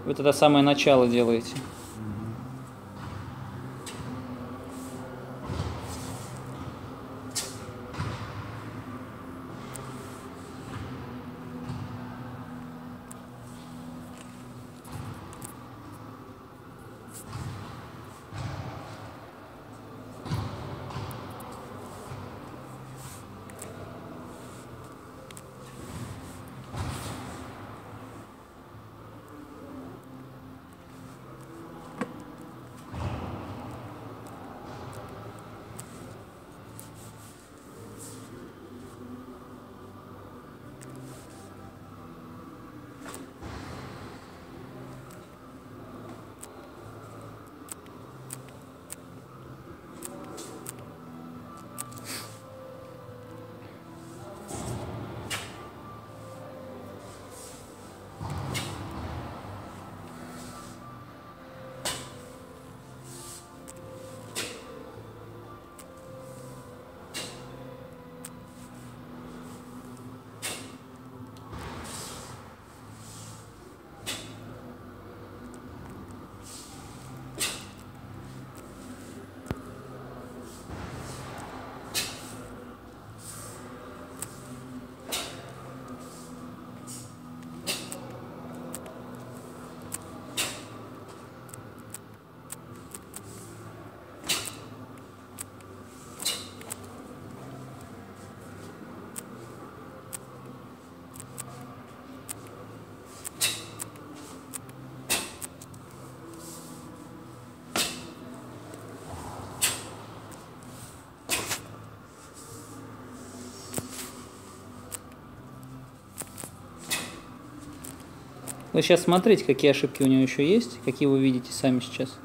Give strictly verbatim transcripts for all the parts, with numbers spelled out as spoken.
Вы тогда самое начало делаете. Вы сейчас смотрите, какие ошибки у него еще есть, какие вы видите сами сейчас.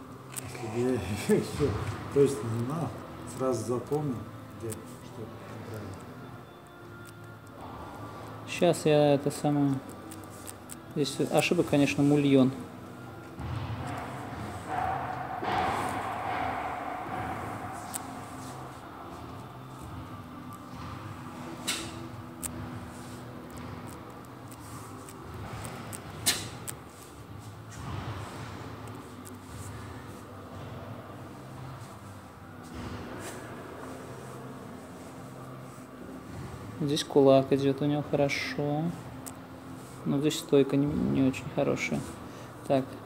Я, все, то есть не надо, сразу запомнил, где что неправильно. Сейчас я это самое... Здесь ошибок, конечно, мульон. Здесь кулак идет у него хорошо. Но здесь стойка не, не очень хорошая. Так.